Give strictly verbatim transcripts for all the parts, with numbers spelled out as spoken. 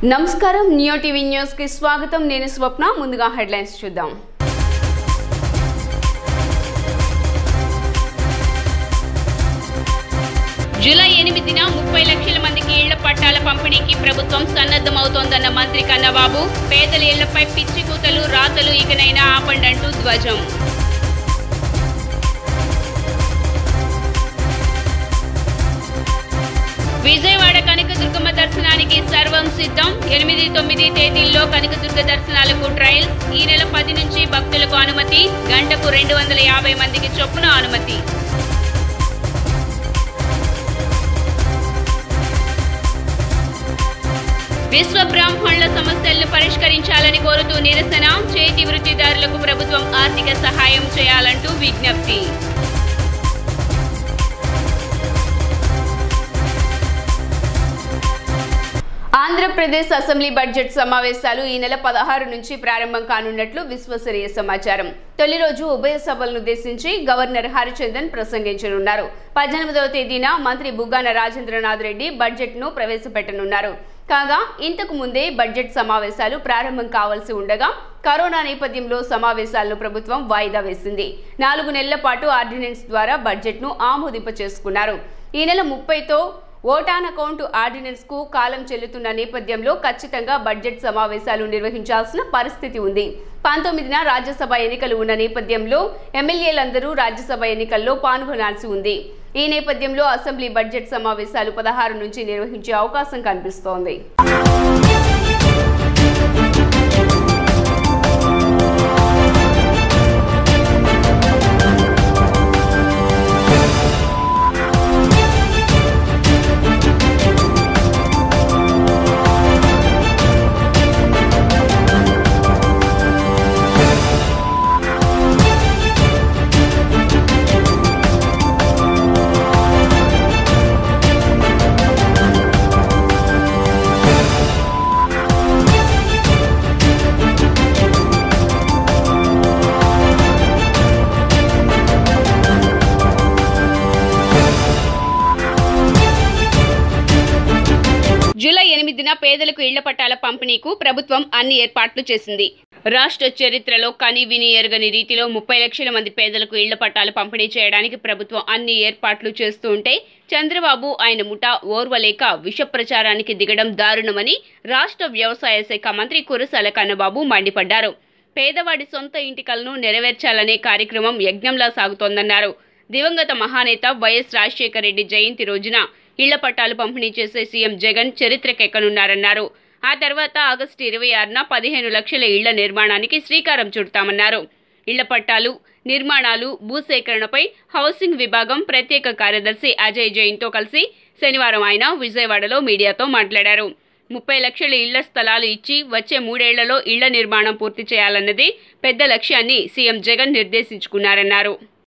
నమస్కారం neo TV news కి స్వాగతం నేను స్వప్న ముందుగా హెడ్లైన్స్ చూద్దాం జూలై ఎనిమిదిన ముప్పై లక్షల మందికి ఇళ్ల పట్టాల పంపిణీకి ప్రభుత్వం సన్నద్ధమవుతోందన్న మంత్రి కన్నబాబు పేదల ఇళ్లపై పిచ్చి కూతలు రాతలు ఇకనైనా ఆపండంటూ ధ్వజం విజయవాడ కనకదుర్గమ్మ దర్శనానికి సర్వం సిద్ధం ఎనిమిది తొమ్మిది తేదీల్లో కనకదుర్గ దర్శనాలకు ట్రయల్స్ ఈ నెల పది నుంచి భక్తులకు అనుమతి గంటకు రెండు వందల యాభై మందికి చొప్పున అనుమతి విశ్వ బ్రాహ్మణుల సమస్యలను పరిష్కరించాలని కోరుతూ నిరసన చేతి వృత్తిదారులకు ప్రభుత్వం ఆర్థిక సహాయం చేయాలంటూ విజ్ఞప్తి ఆంధ్రప్రదేశ్ అసెంబ్లీ బడ్జెట్ సమావేశాలు ఈ నెల పదహారు నుంచి ప్రారంభం కానున్నట్లు విశ్వసనీయ సమాచారం. తొలి రోజు ఉభయ సభలను ఉద్దేశించి గవర్నర్ హరిచందన్ ప్రసంగించనున్నారు. పద్దెనిమిదవ తేదీన మంత్రి బుగ్గాన రాజేంద్రనాథ్ రెడ్డి బడ్జెట్ ను ప్రవేశపెట్టనున్నారు. కాగా ఇంతకు ముందే బడ్జెట్ సమావేశాలు ప్రారంభం కావాల్సి ఉండగా కరోనా నేపథ్యంలో సమావేశాలను ప్రభుత్వం వాయిదా వేసింది. నాలుగు నెలల పాటు ఆర్డినెన్స్ ద్వారా బడ్జెట్ ను ఆమోదింప చేసుకున్నారు. ఈ నెల ముప్పైతో ఓటాన్ అకౌంట్ ఆర్డినెన్స్ కు కాలం చెల్లుతున్న నేపథ్యంలో ఖచ్చితంగా బడ్జెట్ సమావేశాలు నిర్వహించాల్సిన పరిస్థితి ఉంది. పంతొమ్మిదిన రాజ్యసభ ఎన్నికలు ఉన్న నేపథ్యంలో ఎమ్మెల్యేలందరూ రాజ్యసభ ఎన్నికల్లో పాల్గొనాల్సి ఉంది. ఈ నేపథ్యంలో అసెంబ్లీ బడ్జెట్ సమావేశాలు పదహారు నుంచి నిర్వహించే అవకాశం కనిపిస్తోంది. జూలై ఎనిమిదిన పేదలకు ఇళ్ల పట్టాల పంపిణీకు ప్రభుత్వం అన్ని ఏర్పాట్లు చేసింది. రాష్ట్ర చరిత్రలో కని విని ఎరగని రీతిలో ముప్పై లక్షల మంది పేదలకు ఇళ్ల పట్టాలు పంపిణీ చేయడానికి ప్రభుత్వం అన్ని ఏర్పాట్లు చేస్తూ ఉంటే చంద్రబాబు ఆయన ముఠా ఓర్వలేక విష ప్రచారానికి దిగడం దారుణమని రాష్ట్ర వ్యవసాయ శాఖ మంత్రి కురసాల కన్నబాబు మండిపడ్డారు. పేదవాడి సొంత ఇంటి కలను నెరవేర్చాలనే కార్యక్రమం యజ్ఞంలా సాగుతోందన్నారు. దివంగత మహానేత వైఎస్ రాజశేఖర రెడ్డి జయంతి రోజున ఇళ్ల పట్టాలు పంపిణీ చేసే సీఎం జగన్ చరిత్రకెక్కనున్నారన్నారు. ఆ తర్వాత ఆగస్టు ఇరవై ఆరున పదిహేను లక్షల ఇళ్ల నిర్మాణానికి శ్రీకారం చుడతామన్నారు. ఇళ్ల పట్టాలు, నిర్మాణాలు, భూసేకరణపై హౌసింగ్ విభాగం ప్రత్యేక కార్యదర్శి అజయ్ జైన్తో కలిసి శనివారం ఆయన విజయవాడలో మీడియాతో మాట్లాడారు. ముప్పై లక్షల ఇళ్ల స్థలాలు ఇచ్చి వచ్చే మూడేళ్లలో ఇళ్ల నిర్మాణం పూర్తి చేయాలన్నది పెద్ద లక్ష్యాన్ని సీఎం జగన్ నిర్దేశించుకున్నారన్నారు.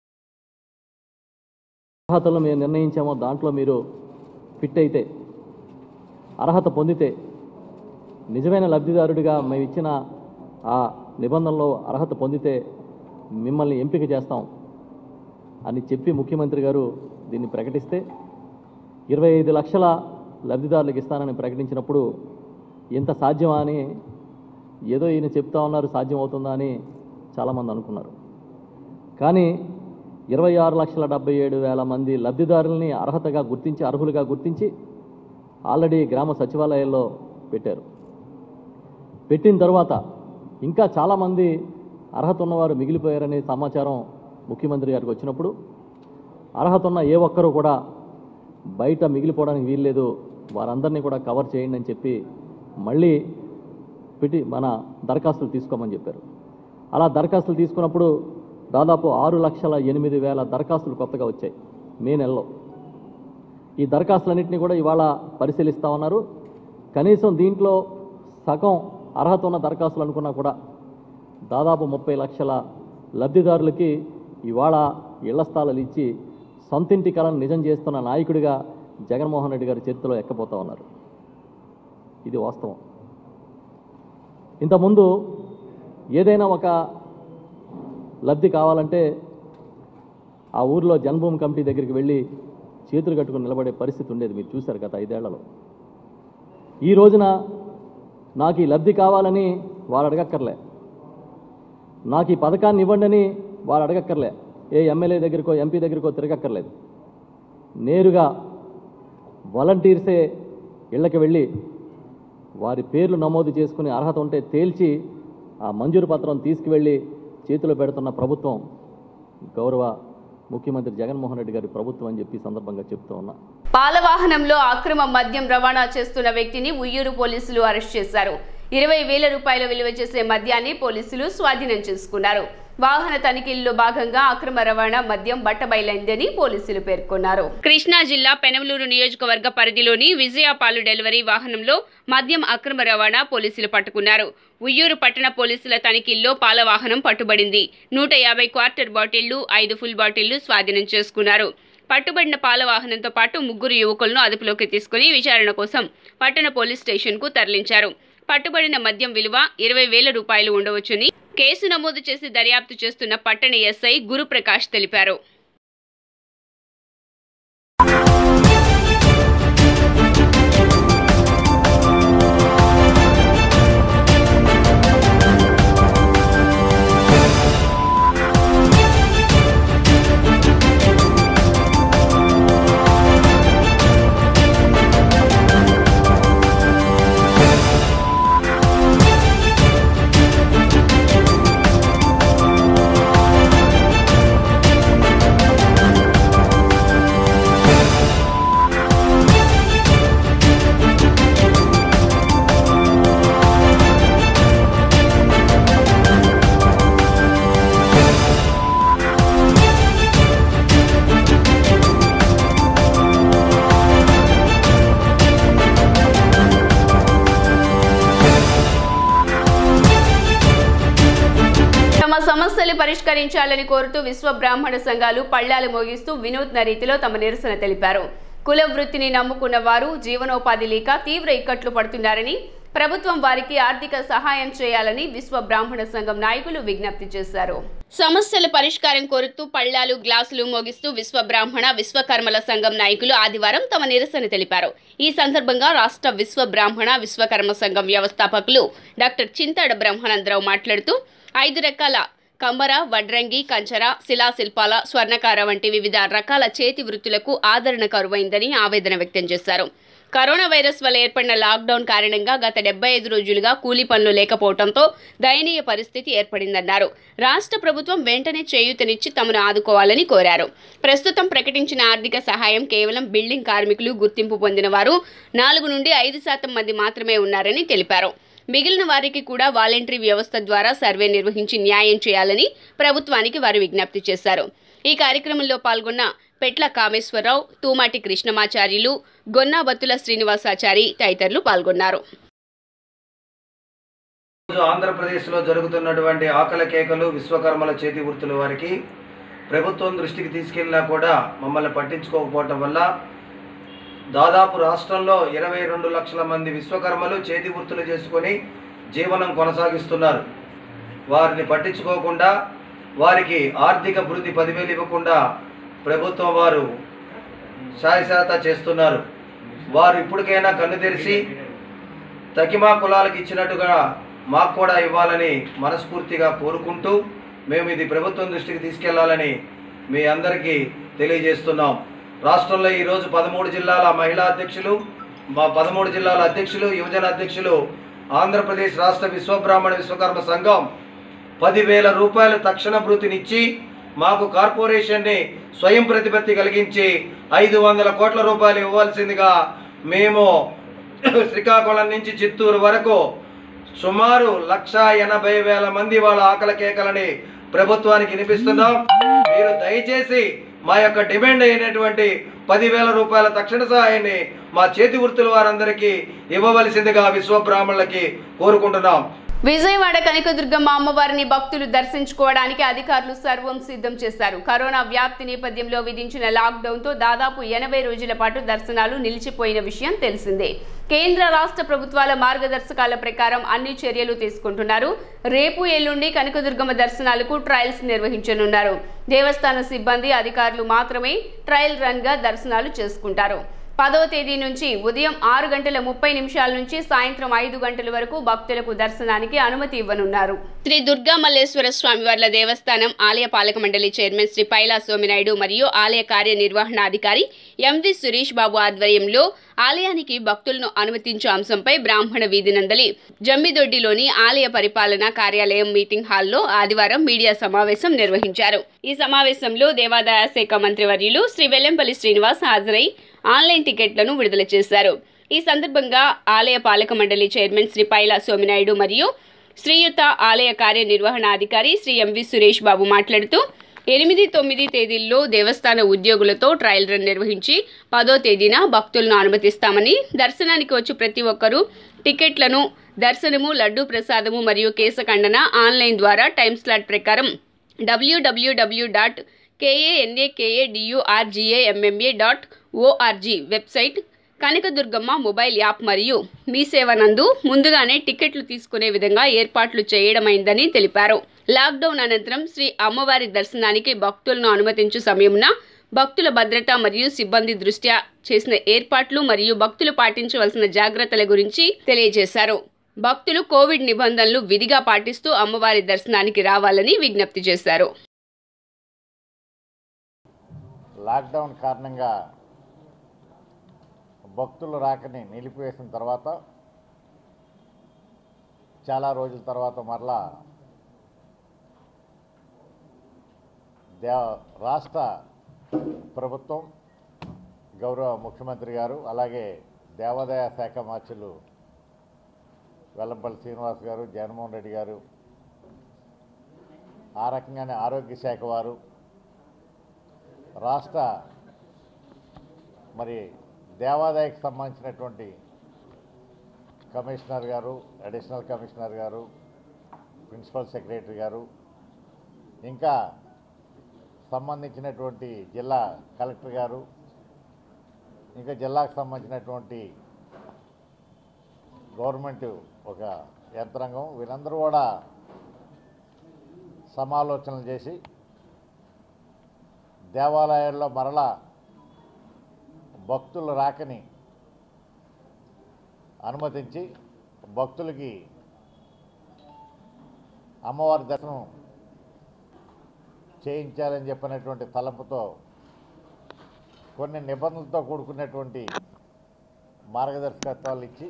అర్హతలు మేము నిర్ణయించామో దాంట్లో మీరు ఫిట్ అయితే, అర్హత పొందితే, నిజమైన లబ్ధిదారుడిగా మేము ఇచ్చిన ఆ నిబంధనలో అర్హత పొందితే మిమ్మల్ని ఎంపిక చేస్తాం అని చెప్పి ముఖ్యమంత్రి గారు దీన్ని ప్రకటిస్తే ఇరవై ఐదు లక్షల లబ్ధిదారులకు ఇస్తానని ప్రకటించినప్పుడు ఎంత సాధ్యమా అని, ఏదో ఈయన చెప్తా ఉన్నారు సాధ్యం అవుతుందా అని చాలామంది అనుకున్నారు. కానీ ఇరవై ఆరు లక్షల డెబ్బై ఏడు వేల మంది లబ్ధిదారుల్ని అర్హతగా గుర్తించి అర్హులుగా గుర్తించి ఆల్రెడీ గ్రామ సచివాలయాల్లో పెట్టారు. పెట్టిన తర్వాత ఇంకా చాలామంది అర్హత ఉన్నవారు మిగిలిపోయారనే సమాచారం ముఖ్యమంత్రి గారికి వచ్చినప్పుడు అర్హత ఉన్న ఏ ఒక్కరూ కూడా బయట మిగిలిపోవడానికి వీల్లేదు, వారందరినీ కూడా కవర్ చేయండి అని చెప్పి మళ్ళీ పెట్టి మన దరఖాస్తులు తీసుకోమని చెప్పారు. అలా దరఖాస్తులు తీసుకున్నప్పుడు దాదాపు ఆరు లక్షల ఎనిమిది వేల దరఖాస్తులు కొత్తగా వచ్చాయి మే నెలలో. ఈ దరఖాస్తులన్నింటినీ కూడా ఇవాళ పరిశీలిస్తూ ఉన్నారు. కనీసం దీంట్లో సగం అర్హత ఉన్న దరఖాస్తులు అనుకున్నా కూడా దాదాపు ముప్పై లక్షల లబ్ధిదారులకి ఇవాళ ఇళ్ల స్థలాలు ఇచ్చి సొంతింటి కలను నిజం చేస్తున్న నాయకుడిగా జగన్మోహన్ రెడ్డి గారి చరిత్రలో ఎక్కపోతూ ఉన్నారు. ఇది వాస్తవం. ఇంతకుముందు ఏదైనా ఒక లబ్ధి కావాలంటే ఆ ఊర్లో జన్మభూమి కమిటీ దగ్గరికి వెళ్ళి చేతులు కట్టుకుని నిలబడే పరిస్థితి ఉండేది. మీరు చూశారు గత ఐదేళ్లలో. ఈ రోజున నాకు ఈ లబ్ధి కావాలని వారు అడగక్కర్లే, నాకు ఈ పథకాన్ని ఇవ్వండి అని వారు అడగక్కర్లే, ఏ ఎమ్మెల్యే దగ్గరకో ఎంపీ దగ్గరకో తిరగక్కర్లేదు. నేరుగా వాలంటీర్సే ఇళ్ళకి వెళ్ళి వారి పేర్లు నమోదు చేసుకుని అర్హత ఉంటే తేల్చి ఆ మంజూరు పత్రం తీసుకువెళ్ళి చేతిలో పెడుతున్న ప్రభుత్వం గౌరవ ముఖ్యమంత్రి జగన్మోహన్ రెడ్డి గారి ప్రభుత్వం అని చెప్పి సందర్భంగా చెప్తూ ఉన్నా. పాల వాహనంలో అక్రమ మద్యం రవాణా చేస్తున్న వ్యక్తిని ఉయ్యూరు పోలీసులు అరెస్ట్ చేశారు. ఇరవై వేల రూపాయల విలువ చేసే మద్యాన్ని పోలీసులు స్వాధీనం చేసుకున్నారు. వాహన తనిఖీల్లో భాగంగా అక్రమ రవాణా మద్యం బట్టబయలైందని పోలీసులు పేర్కొన్నారు. కృష్ణా జిల్లా పెనమలూరు నియోజకవర్గ పరిధిలోని విజయ పాలు డెలివరీ వాహనంలో మద్యం అక్రమ రవాణా పోలీసులు పట్టుకున్నారు. ఉయ్యూరు పట్టణ పోలీసుల తనిఖీల్లో పాల వాహనం పట్టుబడింది. నూట యాభై క్వార్టర్ బాటిళ్లు, ఐదు ఫుల్ బాటిళ్లు స్వాధీనం చేసుకున్నారు. పట్టుబడిన పాల వాహనంతో పాటు ముగ్గురు యువకులను అదుపులోకి తీసుకుని విచారణ కోసం పట్టణ పోలీస్ స్టేషన్ కు తరలించారు. పట్టుబడిన మద్యం విలువ ఇరవై వేల రూపాయలు ఉండవచ్చని కేసు నమోదు చేసి దర్యాప్తు చేస్తున్న పట్టణ ఎస్ఐ గురుప్రకాష్ తెలిపారు. సమస్యలు పరిష్కరించాలని కోరుతూ విశ్వ బ్రాహ్మణ సంఘాలు పళ్ళాలు మోగిస్తూ వినూత్న రీతిలో తమ నిరసన తెలిపారు. కుల వృత్తిని నమ్ముకున్న వారు జీవనోపాధి లేక తీవ్ర ఇక్కట్లు పడుతున్నారని, ప్రభుత్వం వారికి ఆర్థిక సహాయం చేయాలని విశ్వ బ్రాహ్మణ సంఘం నాయకులు విజ్ఞప్తి చేశారు. సమస్యల పరిష్కారం కోరుతూ పళ్ళాలు గ్లాసులు మోగిస్తూ విశ్వ బ్రాహ్మణ విశ్వకర్మల సంఘం నాయకులు ఆదివారం తమ నిరసన తెలిపారు. ఈ సందర్భంగా రాష్ట్ర విశ్వ బ్రాహ్మణ విశ్వకర్మ సంఘం వ్యవస్థాపకులు డాక్టర్ చింతాడ బ్రహ్మానందరావు మాట్లాడుతూ ఐదు రకాల కంబర, వడ్రంగి, కంచర, శిలాశిల్పాల, స్వర్ణకార వంటి వివిధ రకాల చేతి వృత్తులకు ఆదరణ కరువైందని ఆవేదన వ్యక్తం చేశారు. కరోనా వైరస్ వల్ల ఏర్పడిన లాక్డౌన్ కారణంగా గత డెబ్బై ఐదు రోజులుగా కూలీ పనులు లేకపోవడంతో దయనీయ పరిస్థితి ఏర్పడిందన్నారు. రాష్ట్ర ప్రభుత్వం వెంటనే చేయూతనిచ్చి తమను ఆదుకోవాలని కోరారు. ప్రస్తుతం ప్రకటించిన ఆర్థిక సహాయం కేవలం బిల్డింగ్ కార్మికులు, గుర్తింపు పొందిన వారు నాలుగు నుండి ఐదు శాతం మంది మాత్రమే ఉన్నారని తెలిపారు. మిగిలిన వారికి కూడా వాలంటరీ వ్యవస్థ ద్వారా సర్వే నిర్వహించి న్యాయం చేయాలని ప్రభుత్వానికి వారు విజ్ఞప్తి చేశారు. ఈ కార్యక్రమంలో పాల్గొన్న పెట్ల కామేశ్వరరావు, తూమాటి కృష్ణమాచార్యులు, గొన్నాబత్తుల శ్రీనివాసాచారి తదితరులు పాల్గొన్నారు. ఆంధ్రప్రదేశ్లో జరుగుతున్నటువంటి ఆకలి కేకలు, విశ్వకర్మల చేతి వృత్తుల వారికి ప్రభుత్వం దృష్టికి తీసుకెళ్ళినా కూడా మమ్మల్ని పట్టించుకోకపోవటం వల్ల దాదాపు రాష్ట్రంలో ఇరవై రెండు లక్షల మంది విశ్వకర్మలు చేతి వృత్తులు చేసుకొని జీవనం కొనసాగిస్తున్నారు. వారిని పట్టించుకోకుండా, వారికి ఆర్థిక వృద్ధి పదివేలు ఇవ్వకుండా ప్రభుత్వం వారు శాయశాత చేస్తున్నారు. వారు ఇప్పటికైనా కన్ను తెరిచి తకిమా కులాలకు ఇచ్చినట్టుగా మాకు కూడా ఇవ్వాలని మనస్ఫూర్తిగా కోరుకుంటూ మేము ఇది ప్రభుత్వం దృష్టికి తీసుకెళ్లాలని మీ అందరికీ తెలియజేస్తున్నాం. రాష్ట్రంలో ఈరోజు పదమూడు జిల్లాల మహిళా అధ్యక్షులు, మా పదమూడు జిల్లాల అధ్యక్షులు, యువజన అధ్యక్షులు, ఆంధ్రప్రదేశ్ రాష్ట్ర విశ్వబ్రాహ్మణ విశ్వకర్మ సంఘం పదివేల రూపాయల తక్షణ భృతినిచ్చి మాకు కార్పొరేషన్ని స్వయం ప్రతిపత్తి కలిగించి ఐదు వందల కోట్ల రూపాయలు ఇవ్వాల్సిందిగా మేము శ్రీకాకుళం నుంచి చిత్తూరు వరకు సుమారు లక్ష ఎనభై వేల మంది వాళ్ళ ఆకలి కేకలని ప్రభుత్వానికి వినిపిస్తున్నాం. మీరు దయచేసి మా యొక్క డిమాండ్ అయినటువంటి పదివేల రూపాయల తక్షణ సహాయాన్ని మా చేతి వృత్తుల వారందరికీ ఇవ్వవలసిందిగా విశ్వ బ్రాహ్మణులకి కోరుకుంటున్నాం. విజయవాడ కనకదుర్గమ్మ అమ్మవారిని భక్తులు దర్శించుకోవడానికి అధికారులు సర్వం సిద్ధం చేశారు. కరోనా వ్యాప్తి నేపథ్యంలో విధించిన లాక్డౌన్తో దాదాపు ఎనభై రోజుల పాటు దర్శనాలు నిలిచిపోయిన విషయం తెలిసిందే. కేంద్ర రాష్ట్ర ప్రభుత్వాల మార్గదర్శకాల ప్రకారం అన్ని చర్యలు తీసుకుంటున్నారు. రేపు ఎల్లుండి కనకదుర్గమ్మ దర్శనాలకు ట్రయల్స్ నిర్వహించనున్నారు. దేవస్థాన సిబ్బంది, అధికారులు మాత్రమే ట్రయల్ రన్ గా దర్శనాలు చేసుకుంటారు. పదవ తేదీ నుంచి ఉదయం ఆరు గంటల ముప్పై నిమిషాల నుంచి సాయంత్రం ఐదు గంటల వరకు భక్తులకు దర్శనానికి అనుమతి ఇవ్వనున్నారు. శ్రీ దుర్గా మల్లేశ్వర స్వామివార్ల దేవస్థానం ఆలయ పాలక మండలి చైర్మన్ శ్రీ పైలా సోమినాయుడు మరియు ఆలయ కార్యనిర్వహణాధికారి ఎంవి సురేష్ బాబు ఆధ్వర్యంలో ఆలయానికి భక్తులను అనుమతించే అంశంపై బ్రాహ్మణ వీధి నందలి జమ్మిదొడ్డిలోని ఆలయ పరిపాలనా కార్యాలయం మీటింగ్ హాల్లో ఆదివారం మీడియా సమావేశం నిర్వహించారు. ఈ సమావేశంలో దేవాదాయ శాఖ మంత్రివర్యులు శ్రీ వెల్లంపల్లి శ్రీనివాస్ హాజరై ఆన్లైన్ టికెట్లను విడుదల చేశారు. ఈ సందర్భంగా ఆలయ పాలక మండలి చైర్మన్ శ్రీ పైలా సోమినాయుడు మరియు శ్రీయుత ఆలయ కార్యనిర్వహణాధికారి శ్రీ ఎంవి సురేష్ బాబు మాట్లాడుతూ ఎనిమిది తొమ్మిది తేదీల్లో దేవస్థాన ఉద్యోగులతో ట్రయల్ రన్ నిర్వహించి పదో తేదీన భక్తులను అనుమతిస్తామని, దర్శనానికి వచ్చి ప్రతి ఒక్కరూ టికెట్లను దర్శనము, లడ్డూ ప్రసాదము మరియు కేశఖండన ఆన్లైన్ ద్వారా టైం స్లాట్ ప్రకారం డబ్ల్యూడబ్ల్యూడబ్ల్యూ dot కేఏఎన్ఏకేఏడియుఆర్జీఏఎంఎంఏ dot ORG website, Kanakadurgamma mobile app మరియు మీ సేవ నందు ముందుగానే టికెట్లు తీసుకునే విధంగా ఏర్పాట్లు చేయడమైందని తెలిపారు. లాక్డౌన్ అనంతరం శ్రీ అమ్మవారి దర్శనానికి భక్తులను అనుమతించు సమయమున భక్తుల భద్రత మరియు సిబ్బంది దృష్ట్యా చేసిన ఏర్పాట్లు మరియు భక్తులు పాటించవలసిన జాగ్రత్తల గురించి తెలియజేశారు. భక్తులు కోవిడ్ నిబంధనలు విధిగా పాటిస్తూ అమ్మవారి దర్శనానికి రావాలని విజ్ఞప్తి చేశారు. లాక్డౌన్ కారణంగా భక్తులు రాకని నిలిపివేసిన తర్వాత చాలా రోజుల తర్వాత మరలా దేవ రాష్ట్ర ప్రభుత్వం, గౌరవ ముఖ్యమంత్రి గారు, అలాగే దేవాదాయ శాఖ మార్చులు వెల్లంపల్లి శ్రీనివాస్ గారు, జగన్మోహన్ రెడ్డి గారు, ఆ రకంగానే ఆరోగ్య శాఖ వారు, రాష్ట్ర మరి దేవాదాయకు సంబంధించినటువంటి కమిషనర్ గారు, అడిషనల్ కమిషనర్ గారు, ప్రిన్సిపల్ సెక్రటరీ గారు, ఇంకా సంబంధించినటువంటి జిల్లా కలెక్టర్ గారు, ఇంకా జిల్లాకు సంబంధించినటువంటి గవర్నమెంట్ ఒక యంత్రాంగం, వీళ్ళందరూ కూడా సమాలోచనలు చేసి దేవాలయాల్లో మరలా భక్తులు రాకని అనుమతించి భక్తులకి అమ్మవారి దర్శనం చేయించాలని చెప్పినటువంటి తలంపుతో కొన్ని నిబంధనలతో కూడుకున్నటువంటి మార్గదర్శకత్వాలు ఇచ్చి,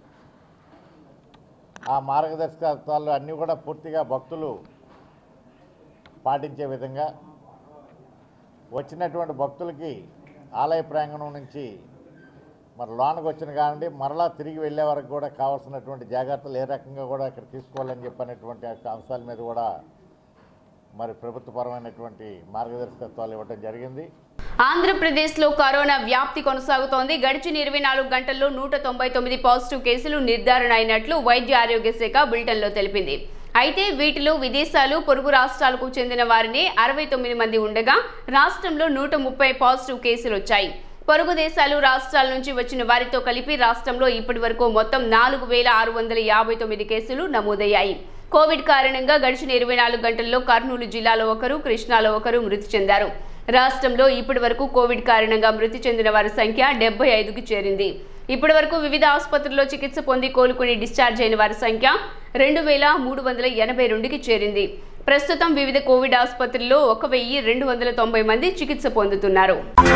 ఆ మార్గదర్శకత్వాలు అన్నీ కూడా పూర్తిగా భక్తులు పాటించే విధంగా వచ్చినటువంటి భక్తులకి ఆలయ ప్రాంగణం నుంచి మరి లోనకు వచ్చిన కానివ్వండి మరలా తిరిగి వెళ్ళే వరకు కూడా కావాల్సినటువంటి జాగ్రత్తలు ఏ రకంగా కూడా ఇక్కడ తీసుకోవాలని చెప్పినటువంటి అంశాల మీద కూడా మరి ప్రభుత్వపరమైనటువంటి మార్గదర్శకత్వాలు ఇవ్వడం జరిగింది. ఆంధ్రప్రదేశ్లో కరోనా వ్యాప్తి కొనసాగుతోంది. గడిచిన ఇరవై నాలుగు గంటల్లో నూట తొంభై తొమ్మిది పాజిటివ్ కేసులు నిర్ధారణ అయినట్లు వైద్య ఆరోగ్య శాఖ బులెటిన్లో తెలిపింది. అయితే వీటిలో విదేశాలు, పొరుగు రాష్ట్రాలకు చెందిన వారిని అరవై తొమ్మిది మంది ఉండగా రాష్ట్రంలో నూట ముప్పై పాజిటివ్ కేసులు వచ్చాయి. పొరుగు దేశాలు, రాష్ట్రాల నుంచి వచ్చిన వారితో కలిపి రాష్ట్రంలో ఇప్పటి వరకు మొత్తం నాలుగు వేల ఆరు వందల యాభై తొమ్మిది కేసులు నమోదయ్యాయి. కోవిడ్ కారణంగా గడిచిన ఇరవై నాలుగు గంటల్లో కర్నూలు జిల్లాలో ఒకరు, కృష్ణాలో ఒకరు మృతి చెందారు. రాష్ట్రంలో ఇప్పటి వరకు కోవిడ్ కారణంగా మృతి చెందిన వారి సంఖ్య డెబ్బై ఐదుకి చేరింది. ఇప్పటి వరకు వివిధ ఆసుపత్రుల్లో చికిత్స పొంది కోలుకుని డిశ్చార్జ్ అయిన వారి సంఖ్య రెండు వేల మూడు వందల ఎనభై రెండుకి చేరింది. ప్రస్తుతం వివిధ కోవిడ్ ఆసుపత్రుల్లో ఒక వెయ్యి రెండు వందల తొంభై మంది చికిత్స పొందుతున్నారు.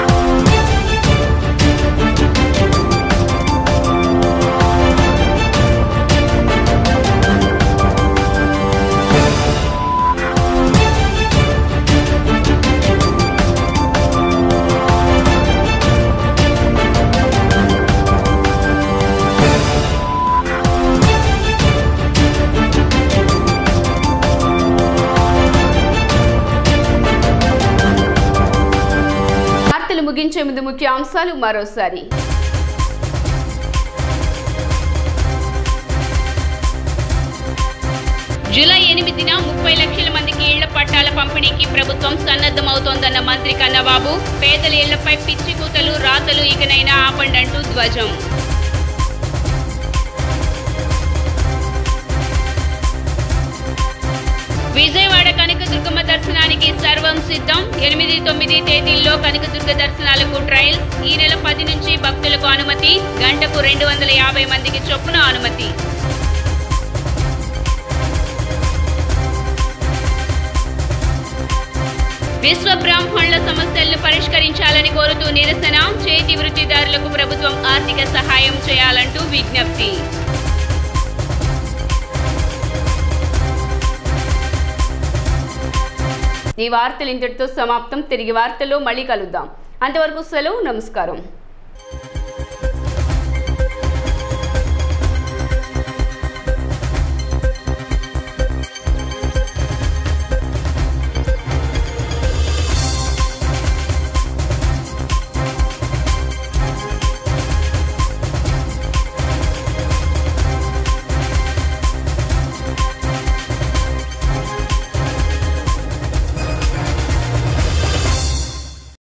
ముగించే ముందు ముఖ్య అంశాలు మరోసారి. జూలై ఎనిమిదిన ముప్పై లక్షల మందికి ఇళ్ల పట్టాల పంపిణీకి ప్రభుత్వం సన్నద్ధమవుతోందన్న మంత్రి కన్నబాబు. పేదల ఇళ్లపై పిచ్చి కూతలు, రాతలు ఇకనైనా ఆపండంటూ ధ్వజం. విజయవాడ కనక కనకదుర్గమ్మ దర్శనానికి సర్వం సిద్ధం. ఎనిమిది తొమ్మిది తేదీల్లో కనకదుర్గ దర్శనాలకు ట్రయల్స్. ఈ నెల పది నుంచి భక్తులకు అనుమతి. గంటకు రెండు వందల యాభై మందికి చొప్పున అనుమతి. విశ్వ బ్రాహ్మణుల సమస్యలను పరిష్కరించాలని కోరుతూ నిరసన. చేతి వృత్తిదారులకు ప్రభుత్వం ఆర్థిక సహాయం చేయాలంటూ విజ్ఞప్తి. ఈ వార్తలు ఇంతటితో సమాప్తం. తిరిగి వార్తల్లో మళ్ళీ కలుద్దాం. అంతవరకు సెలవు. నమస్కారం.